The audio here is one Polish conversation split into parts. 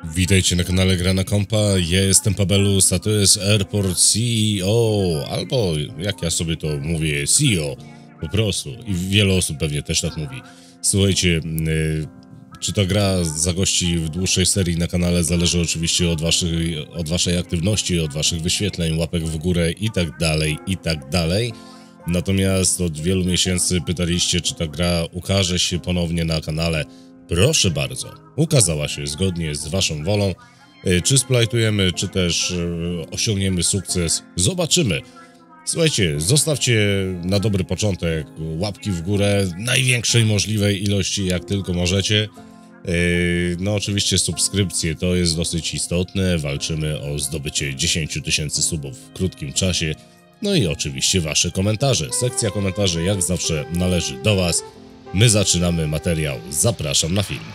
Witajcie na kanale Gra na Kompa, ja jestem Pabelus, a to jest Airport CEO, albo jak ja sobie to mówię, CEO, po prostu. I wiele osób pewnie też tak mówi. Słuchajcie, czy ta gra zagości w dłuższej serii na kanale zależy oczywiście od waszej aktywności, od waszych wyświetleń, łapek w górę i tak dalej, i tak dalej. Natomiast od wielu miesięcy pytaliście, czy ta gra ukaże się ponownie na kanale. Proszę bardzo, ukazała się zgodnie z waszą wolą. Czy splajtujemy, czy też osiągniemy sukces, zobaczymy. Słuchajcie, zostawcie na dobry początek łapki w górę, największej możliwej ilości, jak tylko możecie. No oczywiście subskrypcje to jest dosyć istotne, walczymy o zdobycie 10 000 subów w krótkim czasie. No i oczywiście wasze komentarze. Sekcja komentarzy jak zawsze należy do was. My zaczynamy materiał, zapraszam na film.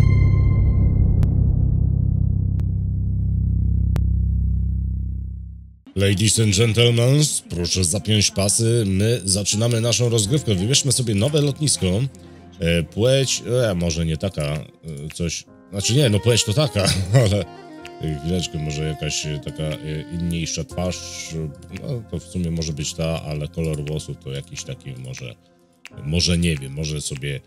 Ladies and gentlemen, proszę zapiąć pasy, my zaczynamy naszą rozgrywkę. Wybierzmy sobie nowe lotnisko. Płeć, może nie taka, coś, znaczy nie, no płeć to taka, ale chwileczkę, może jakaś taka inniejsza twarz, no to w sumie może być ta, ale kolor włosów to jakiś taki może nie wiem, może sobie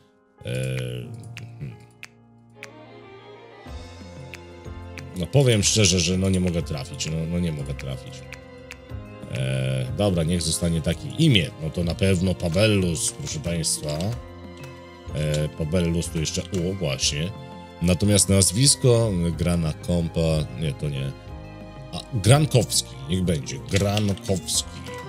no powiem szczerze, że no nie mogę trafić, no nie mogę trafić. Dobra, niech zostanie takie imię, no to na pewno Pabelus, proszę państwa. Pabelus tu jeszcze, o właśnie. Natomiast nazwisko Gra na Kompa, nie, to nie. Grankowski, niech będzie, Grankowski.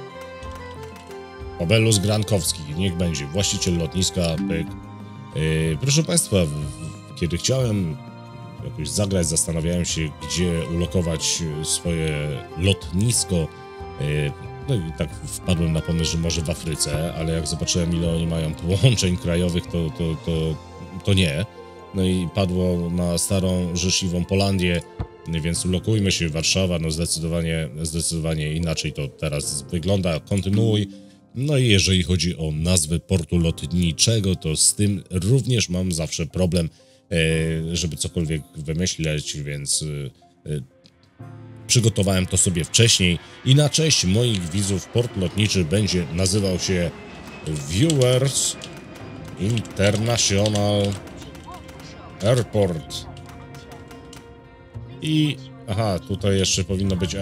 Pabelus Grankowski, niech będzie, właściciel lotniska, pyk. Proszę państwa, kiedy chciałem jakoś zagrać, zastanawiałem się, gdzie ulokować swoje lotnisko. No i tak wpadłem na pomysł, że może w Afryce, ale jak zobaczyłem, ile oni mają połączeń krajowych, to nie. No i padło na starą, życzliwą Polandię, więc ulokujmy się, Warszawa, no zdecydowanie inaczej to teraz wygląda, kontynuuj. No i jeżeli chodzi o nazwę portu lotniczego, to z tym również mam zawsze problem, żeby cokolwiek wymyśleć, więc przygotowałem to sobie wcześniej i na cześć moich widzów port lotniczy będzie nazywał się Viewers International Airport. I aha, tutaj jeszcze powinno być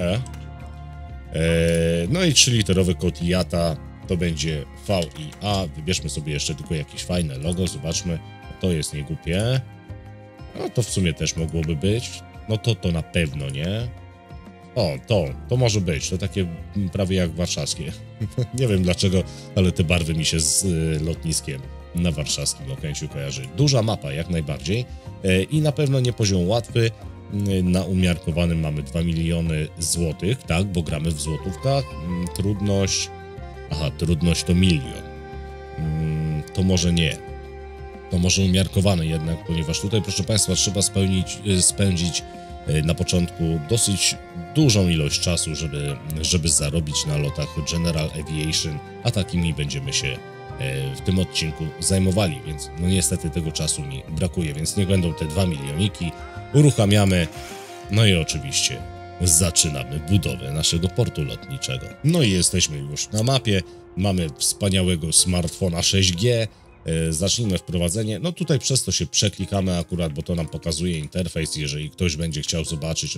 no i 3-literowy kod IATA to będzie VIA. Wybierzmy sobie jeszcze tylko jakieś fajne logo, zobaczmy. To jest niegłupie. No to w sumie też mogłoby być. No to na pewno nie. O, to może być. To takie prawie jak warszawskie. Nie wiem dlaczego, ale te barwy mi się z lotniskiem na warszawskim Okęciu kojarzy. Duża mapa jak najbardziej. I na pewno nie poziom łatwy. Na umiarkowanym mamy 2 miliony złotych, tak, bo gramy w złotówkach. Trudność... Aha, trudność to 1 000 000. To może nie. To może umiarkowany jednak, ponieważ tutaj, proszę państwa, trzeba spędzić na początku dosyć dużą ilość czasu, żeby zarobić na lotach General Aviation, a takimi będziemy się w tym odcinku zajmowali, więc no niestety tego czasu mi brakuje, więc niech będą te 2 milioniki, uruchamiamy, no i oczywiście zaczynamy budowę naszego portu lotniczego. No i jesteśmy już na mapie, mamy wspaniałego smartfona 6G, zacznijmy wprowadzenie. No tutaj przez to się przeklikamy akurat, bo to nam pokazuje interfejs. Jeżeli ktoś będzie chciał zobaczyć,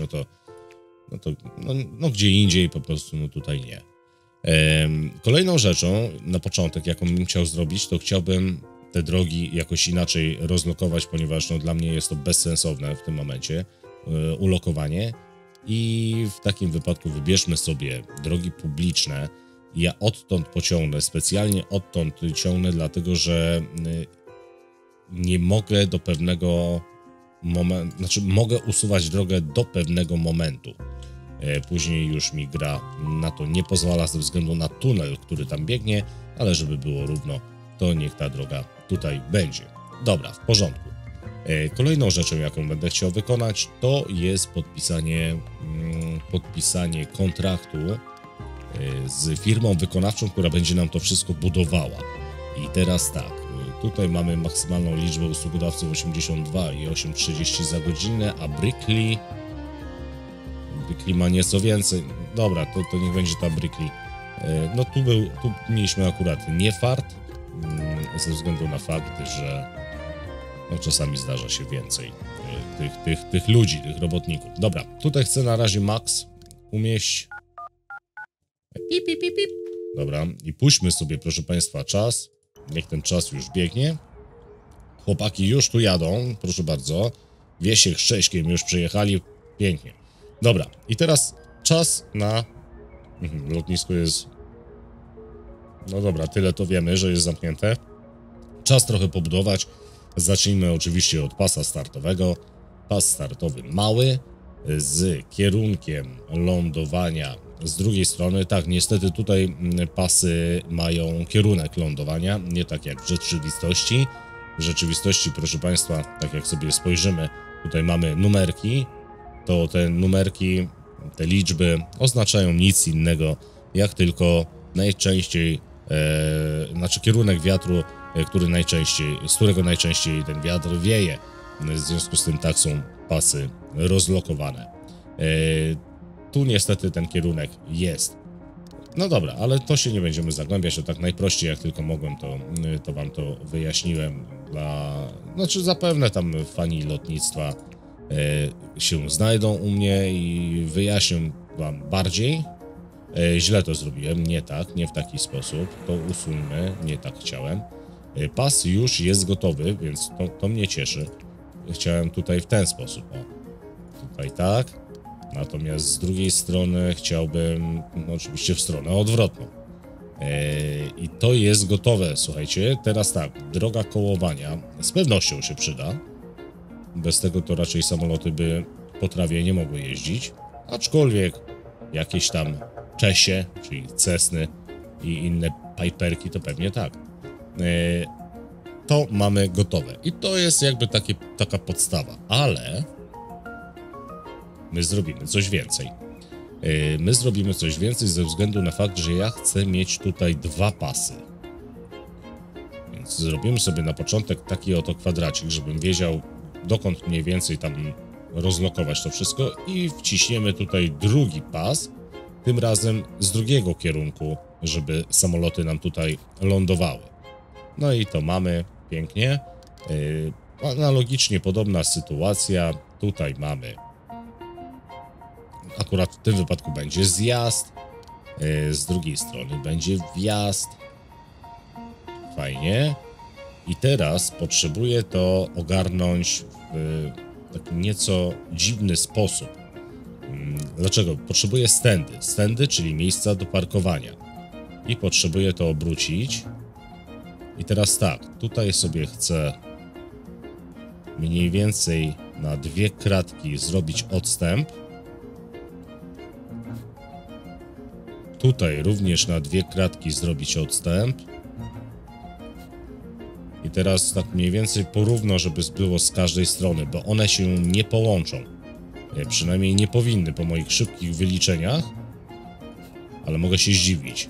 no gdzie indziej, po prostu no tutaj nie. Kolejną rzeczą na początek, jaką bym chciał zrobić, to chciałbym te drogi jakoś inaczej rozlokować, ponieważ no dla mnie jest to bezsensowne w tym momencie ulokowanie. I w takim wypadku wybierzmy sobie drogi publiczne. Ja odtąd pociągnę, specjalnie odtąd ciągnę, dlatego że nie mogę do pewnego momentu, znaczy mogę usuwać drogę do pewnego momentu. Później już mi gra na to nie pozwala ze względu na tunel, który tam biegnie, ale żeby było równo, to niech ta droga tutaj będzie. Dobra, w porządku. Kolejną rzeczą, jaką będę chciał wykonać, to jest podpisanie kontraktu z firmą wykonawczą, która będzie nam to wszystko budowała. I teraz tak, Tutaj mamy maksymalną liczbę usługodawców 82 i 8,30 za godzinę, a Brickley ma nieco więcej. Dobra, to niech będzie ta Brickley. No tu mieliśmy akurat nie fart, ze względu na fakt, że no, czasami zdarza się więcej tych ludzi, tych robotników. Dobra, tutaj chcę na razie max umieść. Pip, pip, pip, pip. Dobra, i puśćmy sobie, proszę Państwa, czas. Niech ten czas już biegnie. Chłopaki już tu jadą, proszę bardzo. Wiesiek z Cześkiem już przyjechali. Pięknie. Dobra, i teraz czas na... Lotnisko jest... No dobra, tyle to wiemy, że jest zamknięte. Czas trochę pobudować. Zacznijmy oczywiście od pasa startowego. Pas startowy mały, z kierunkiem lądowania z drugiej strony. Tak, niestety tutaj pasy mają kierunek lądowania, nie tak jak w rzeczywistości. W rzeczywistości, proszę Państwa, tak jak sobie spojrzymy, tutaj mamy numerki, to te numerki, te liczby oznaczają nic innego, jak tylko najczęściej, znaczy kierunek wiatru, z którego najczęściej ten wiatr wieje. W związku z tym tak są pasy rozlokowane. Tu niestety ten kierunek jest. No dobra, ale to się nie będziemy zagłębiać, to tak najprościej jak tylko mogłem, to wam to wyjaśniłem. Znaczy zapewne tam fani lotnictwa się znajdą u mnie i wyjaśnię wam bardziej. Źle to zrobiłem, nie tak, nie w taki sposób, to usuńmy, nie tak chciałem. Pas już jest gotowy, więc to mnie cieszy. Chciałem tutaj w ten sposób, o, tutaj tak. Natomiast z drugiej strony chciałbym, no oczywiście w stronę odwrotną. I to jest gotowe, słuchajcie. Teraz tak, droga kołowania z pewnością się przyda. Bez tego to raczej samoloty by po trawie nie mogły jeździć. Aczkolwiek jakieś tam Czesie, czyli Cessny i inne Piperki, to pewnie tak. To mamy gotowe. I to jest jakby taka podstawa, ale... My zrobimy coś więcej. My zrobimy coś więcej ze względu na fakt, że ja chcę mieć tutaj dwa pasy. Więc zrobimy sobie na początek taki oto kwadracik, żebym wiedział, dokąd mniej więcej tam rozlokować to wszystko i wciśniemy tutaj drugi pas, tym razem z drugiego kierunku, żeby samoloty nam tutaj lądowały. No i to mamy pięknie. Analogicznie podobna sytuacja. Tutaj mamy akurat w tym wypadku będzie zjazd, z drugiej strony będzie wjazd. Fajnie. I teraz potrzebuję to ogarnąć w taki nieco dziwny sposób. Dlaczego? Potrzebuję stędy. Stędy, czyli miejsca do parkowania. I potrzebuję to obrócić. I teraz tak, tutaj sobie chcę mniej więcej na 2 kratki zrobić odstęp. Tutaj również na 2 kratki zrobić odstęp. I teraz tak mniej więcej porówno, żeby było z każdej strony, bo one się nie połączą. Przynajmniej nie powinny po moich szybkich wyliczeniach, ale mogę się zdziwić.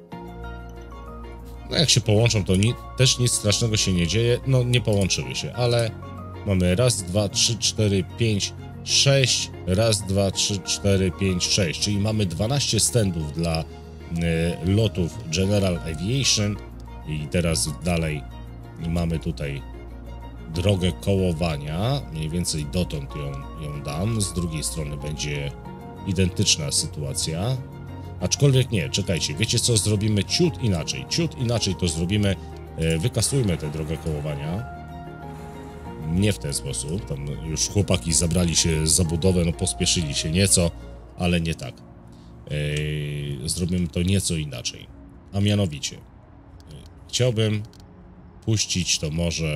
No jak się połączą, to też nic strasznego się nie dzieje. No nie połączyły się, ale mamy raz, 2, 3, 4, 5, 6, raz, 2, 3, 4, 5, 6, czyli mamy 12 stędów dla lotów General Aviation i teraz dalej mamy tutaj drogę kołowania, mniej więcej dotąd ją dam, z drugiej strony będzie identyczna sytuacja, aczkolwiek nie, czekajcie, wiecie co, zrobimy ciut inaczej to zrobimy, wykasujmy tę drogę kołowania, nie w ten sposób, tam już chłopaki zabrali się za budowę, no pospieszyli się nieco, ale nie tak, zrobimy to nieco inaczej, a mianowicie chciałbym puścić to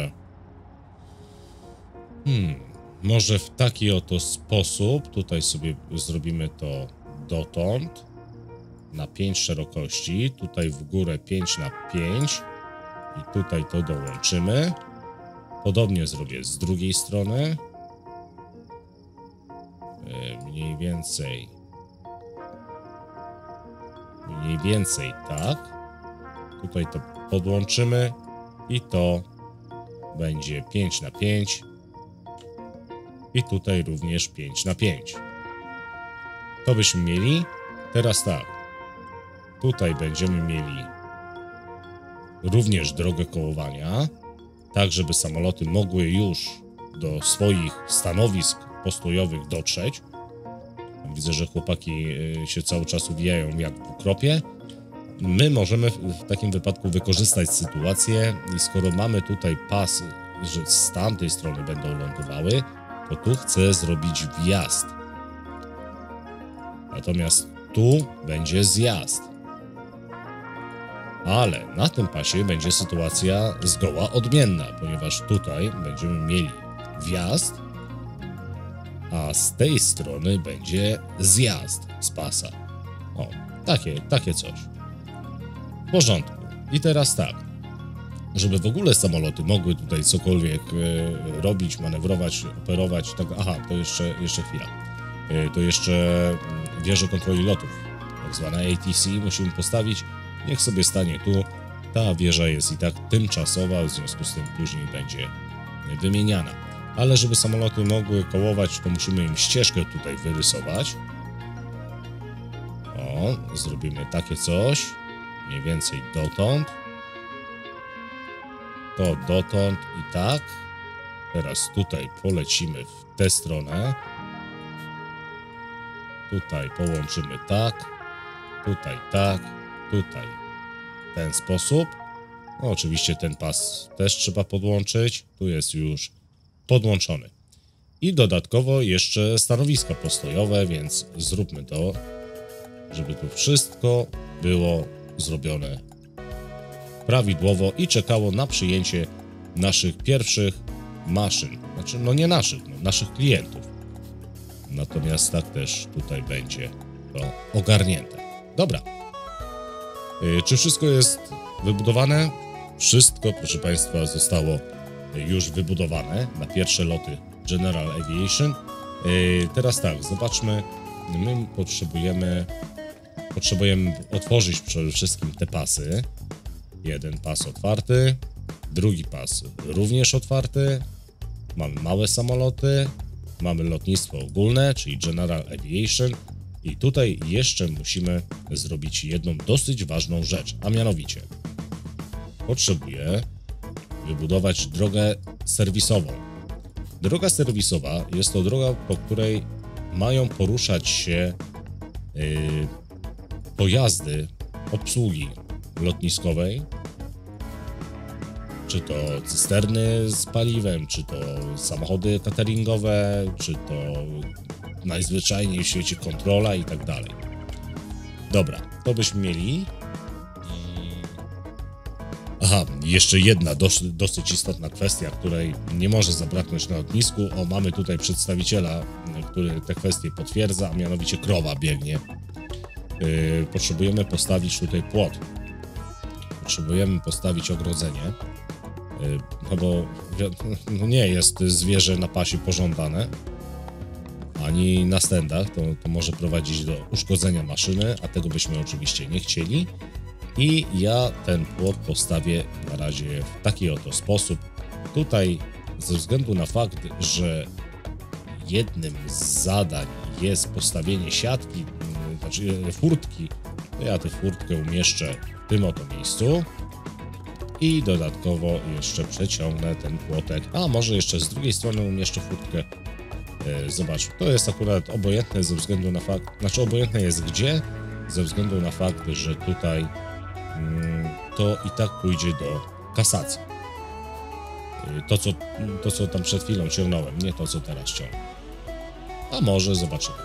może w taki oto sposób. Tutaj sobie zrobimy to dotąd na 5 szerokości, tutaj w górę 5 na 5 i tutaj to dołączymy. Podobnie zrobię z drugiej strony. Mniej więcej tak. Tutaj to podłączymy i to będzie 5 na 5 i tutaj również 5 na 5. To byśmy mieli. Teraz tak, tutaj będziemy mieli również drogę kołowania, tak żeby samoloty mogły już do swoich stanowisk postojowych dotrzeć. Widzę, że chłopaki się cały czas uwijają jak w ukropie. My możemy w takim wypadku wykorzystać sytuację i skoro mamy tutaj pas, że z tamtej strony będą lądowały, to tu chcę zrobić wjazd. Natomiast tu będzie zjazd. Ale na tym pasie będzie sytuacja zgoła odmienna, ponieważ tutaj będziemy mieli wjazd, a z tej strony będzie zjazd z pasa. O, takie coś. W porządku. I teraz tak, żeby w ogóle samoloty mogły tutaj cokolwiek robić, manewrować, operować, tak, aha, to jeszcze chwila. To jeszcze wieżę kontroli lotów, tak zwane ATC, musimy postawić. Niech sobie stanie tu. Ta wieża jest i tak tymczasowa, w związku z tym później będzie wymieniana. Ale żeby samoloty mogły kołować, to musimy im ścieżkę tutaj wyrysować. O, zrobimy takie coś. Mniej więcej dotąd. To dotąd i tak. Teraz tutaj polecimy w tę stronę. Tutaj połączymy tak. Tutaj tak. Tutaj w ten sposób. No, oczywiście ten pas też trzeba podłączyć. Tu jest już podłączony. I dodatkowo jeszcze stanowiska postojowe, więc zróbmy to, żeby tu wszystko było zrobione prawidłowo i czekało na przyjęcie naszych pierwszych maszyn. Znaczy, no nie naszych, no naszych klientów. Natomiast tak też tutaj będzie to ogarnięte. Dobra. Czy wszystko jest wybudowane? Wszystko, proszę Państwa, zostało już wybudowane na pierwsze loty General Aviation. Teraz tak, zobaczmy. My potrzebujemy otworzyć przede wszystkim te pasy. Jeden pas otwarty, drugi pas również otwarty. Mamy małe samoloty, mamy lotnictwo ogólne, czyli General Aviation. I tutaj jeszcze musimy zrobić jedną dosyć ważną rzecz, a mianowicie potrzebuję wybudować drogę serwisową. Droga serwisowa jest to droga, po której mają poruszać się pojazdy obsługi lotniskowej, czy to cysterny z paliwem, czy to samochody cateringowe, czy to najzwyczajniej w świecie kontrola i tak dalej. Dobra, to byśmy mieli. Aha, jeszcze jedna dosyć istotna kwestia, której nie może zabraknąć na lotnisku. O, mamy tutaj przedstawiciela, który te kwestie potwierdza, a mianowicie krowa biegnie. Potrzebujemy postawić tutaj płot. Potrzebujemy postawić ogrodzenie. No bo nie jest zwierzę na pasie pożądane, ani na stendach, to może prowadzić do uszkodzenia maszyny, a tego byśmy oczywiście nie chcieli. I ja ten płot postawię na razie w taki oto sposób. Tutaj ze względu na fakt, że jednym z zadań jest postawienie siatki, znaczy furtki, to ja tę furtkę umieszczę w tym oto miejscu. I dodatkowo jeszcze przeciągnę ten płotek, a może jeszcze z drugiej strony umieszczę furtkę. Zobacz, to jest akurat obojętne ze względu na fakt, znaczy obojętne jest gdzie, ze względu na fakt, że tutaj to i tak pójdzie do kasacji. To, co tam przed chwilą ciągnąłem, nie to, co teraz ciągnę. A może zobaczymy.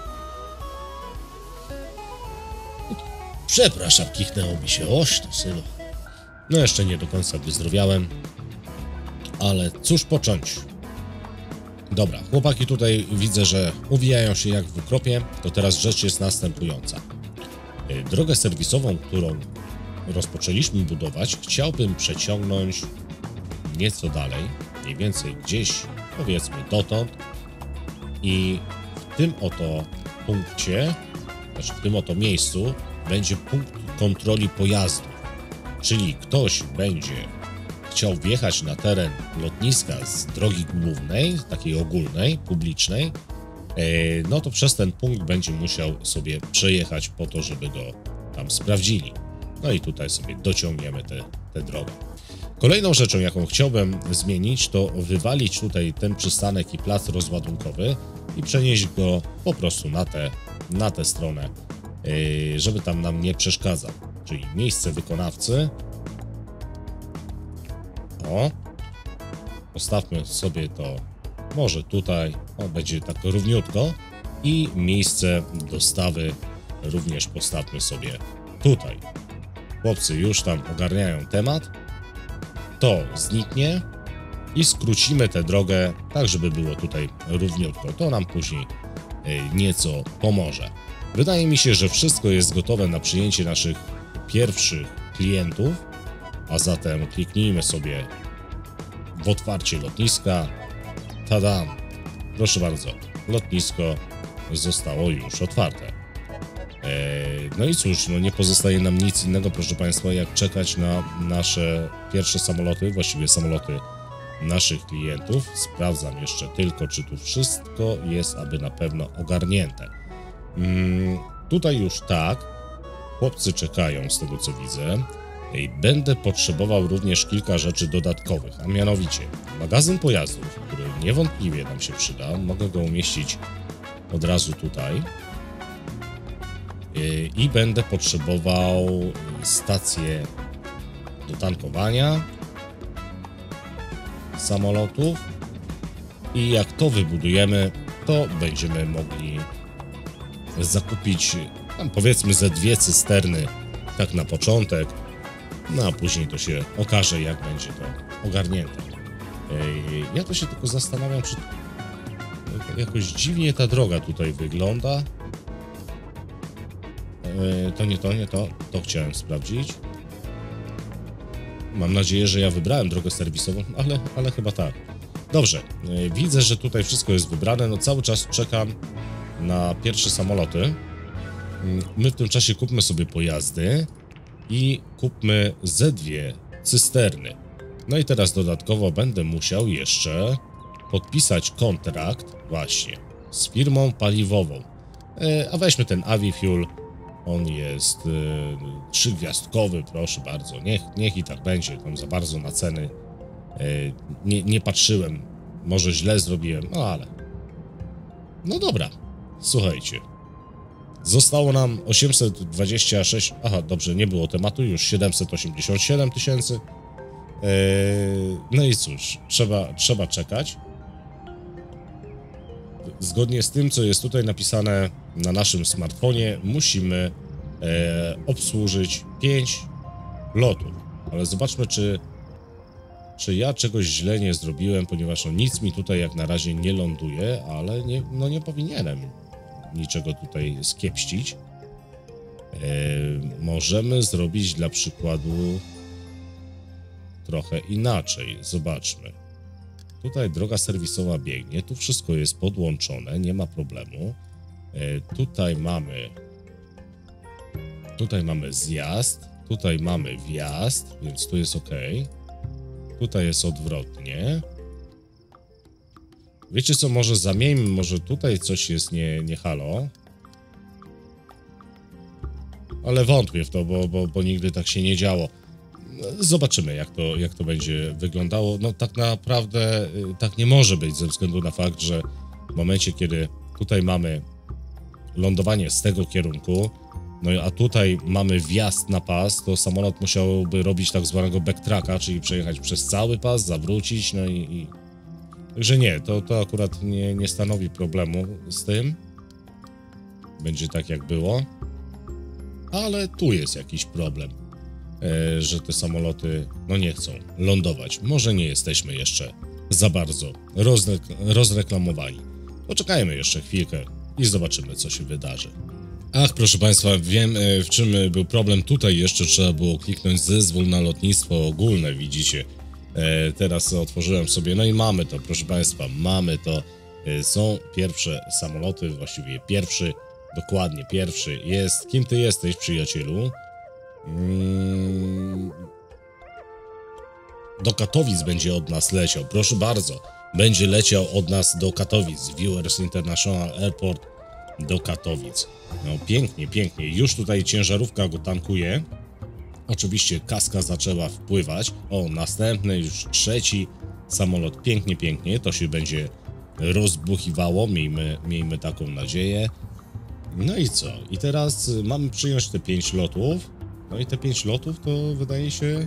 Przepraszam, kichnęło mi się. Oś, to syno. No jeszcze nie do końca wyzdrowiałem, ale cóż począć. Dobra, chłopaki tutaj widzę, że uwijają się jak w ukropie, to teraz rzecz jest następująca. Drogę serwisową, którą rozpoczęliśmy budować, chciałbym przeciągnąć nieco dalej, mniej więcej gdzieś, powiedzmy dotąd, i w tym oto punkcie, znaczy w tym oto miejscu będzie punkt kontroli pojazdów, czyli ktoś będzie chciał wjechać na teren lotniska z drogi głównej, takiej ogólnej, publicznej, no to przez ten punkt będzie musiał sobie przejechać po to, żeby go tam sprawdzili. No i tutaj sobie dociągniemy tę drogę. Kolejną rzeczą, jaką chciałbym zmienić, to wywalić tutaj ten przystanek i plac rozładunkowy i przenieść go po prostu na tę stronę, żeby tam nam nie przeszkadzał. Czyli miejsce wykonawcy. O, postawmy sobie to może tutaj, będzie tak równiutko, i miejsce dostawy również postawmy sobie tutaj. Chłopcy już tam ogarniają temat. To zniknie i skrócimy tę drogę tak, żeby było tutaj równiutko. To nam później nieco pomoże. Wydaje mi się, że wszystko jest gotowe na przyjęcie naszych pierwszych klientów, a zatem kliknijmy sobie w otwarcie lotniska. Tadam! Proszę bardzo, lotnisko zostało już otwarte. No i cóż, no nie pozostaje nam nic innego, proszę Państwa, jak czekać na nasze pierwsze samoloty, właściwie samoloty naszych klientów. Sprawdzam jeszcze tylko, czy tu wszystko jest aby na pewno ogarnięte. Tutaj już tak, chłopcy czekają z tego co widzę. I będę potrzebował również kilka rzeczy dodatkowych, a mianowicie magazyn pojazdów, który niewątpliwie nam się przyda. Mogę go umieścić od razu tutaj. I będę potrzebował stację do tankowania samolotów. I jak to wybudujemy, to będziemy mogli zakupić tam powiedzmy ze 2 cysterny tak na początek. No a później to się okaże, jak będzie to ogarnięte. Ja to się tylko zastanawiam, czy jakoś dziwnie ta droga tutaj wygląda. To chciałem sprawdzić. Mam nadzieję, że ja wybrałem drogę serwisową, ale chyba tak. Dobrze, widzę, że tutaj wszystko jest wybrane. No cały czas czekam na pierwsze samoloty. My w tym czasie kupmy sobie pojazdy i kupmy ze 2 cysterny. No i teraz dodatkowo będę musiał jeszcze podpisać kontrakt właśnie z firmą paliwową. A weźmy ten Avifuel. On jest 3-gwiazdkowy, proszę bardzo. Niech i tak będzie. Tam za bardzo na ceny nie patrzyłem. Może źle zrobiłem, no ale... No dobra, słuchajcie. Zostało nam 826... Aha, dobrze, nie było tematu, już 787 tysięcy. No i cóż, trzeba czekać. Zgodnie z tym, co jest tutaj napisane na naszym smartfonie, musimy obsłużyć 5 lotów. Ale zobaczmy, czy ja czegoś źle nie zrobiłem, ponieważ no, nic mi tutaj jak na razie nie ląduje, ale nie powinienem niczego tutaj skiepścić. Możemy zrobić dla przykładu trochę inaczej. Zobaczmy. Tutaj droga serwisowa biegnie, tu wszystko jest podłączone, nie ma problemu. Tutaj mamy zjazd, tutaj mamy wjazd, więc tu jest ok. Tutaj jest odwrotnie. Wiecie co, może zamieńmy, może tutaj coś jest nie halo. Ale wątpię w to, bo nigdy tak się nie działo. Zobaczymy, jak to będzie wyglądało. No tak naprawdę tak nie może być, ze względu na fakt, że w momencie, kiedy tutaj mamy lądowanie z tego kierunku, no a tutaj mamy wjazd na pas, to samolot musiałby robić tak zwanego backtracka, czyli przejechać przez cały pas, zawrócić, no i... Także nie, to akurat nie stanowi problemu z tym. Będzie tak, jak było. Ale tu jest jakiś problem, że te samoloty no nie chcą lądować. Może nie jesteśmy jeszcze za bardzo rozreklamowani. Poczekajmy jeszcze chwilkę i zobaczymy, co się wydarzy. Ach, proszę Państwa, wiem, w czym był problem. Tutaj jeszcze trzeba było kliknąć zezwól na lotnictwo ogólne, widzicie. Teraz otworzyłem sobie, no i mamy to, proszę Państwa, mamy to. Są pierwsze samoloty, właściwie pierwszy, dokładnie pierwszy jest. Kim Ty jesteś, przyjacielu? do Katowic będzie od nas leciał, proszę bardzo. Będzie leciał od nas do Katowic, Viewers International Airport do Katowic. No pięknie, pięknie. Już tutaj ciężarówka go tankuje. Oczywiście kaska zaczęła wpływać. O, następny, już trzeci samolot. Pięknie, pięknie. To się będzie rozbuchiwało. Miejmy taką nadzieję. No i co? I teraz mamy przyjąć te 5 lotów. No i te 5 lotów to wydaje się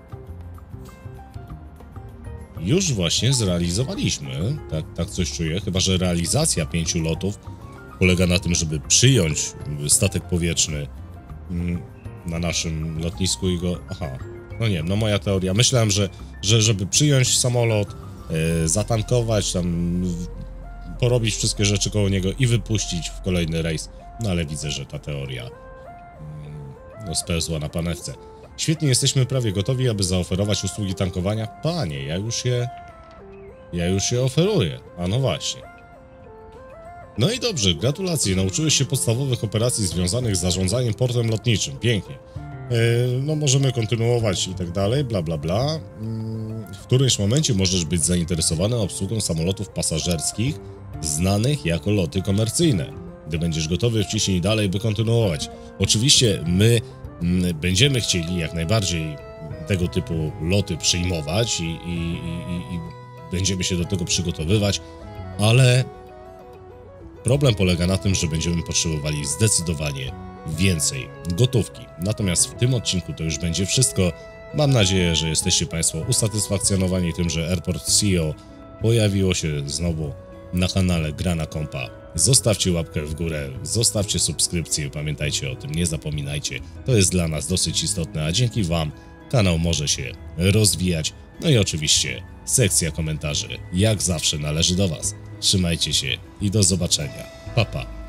już właśnie zrealizowaliśmy. Tak coś czuję. Chyba że realizacja 5 lotów polega na tym, żeby przyjąć statek powietrzny na naszym lotnisku i go... Aha, no nie, no moja teoria. Myślałem, że żeby przyjąć samolot, zatankować, tam porobić wszystkie rzeczy koło niego i wypuścić w kolejny rejs. No ale widzę, że ta teoria no, spełzła na panewce. Świetnie, jesteśmy prawie gotowi, aby zaoferować usługi tankowania. Panie, ja już je oferuję. A no właśnie. No i dobrze, gratulacje. Nauczyłeś się podstawowych operacji związanych z zarządzaniem portem lotniczym. Pięknie. No możemy kontynuować i tak dalej, bla bla bla. W którymś momencie możesz być zainteresowany obsługą samolotów pasażerskich znanych jako loty komercyjne. Gdy będziesz gotowy, wciśnij dalej, by kontynuować. Oczywiście my będziemy chcieli jak najbardziej tego typu loty przyjmować i będziemy się do tego przygotowywać, ale problem polega na tym, że będziemy potrzebowali zdecydowanie więcej gotówki. Natomiast w tym odcinku to już będzie wszystko. Mam nadzieję, że jesteście Państwo usatysfakcjonowani tym, że Airport CEO pojawiło się znowu na kanale Gra na Kompa. Zostawcie łapkę w górę, zostawcie subskrypcję, pamiętajcie o tym, nie zapominajcie. To jest dla nas dosyć istotne, a dzięki Wam kanał może się rozwijać. No i oczywiście sekcja komentarzy, jak zawsze należy do Was. Trzymajcie się i do zobaczenia. Pa, pa.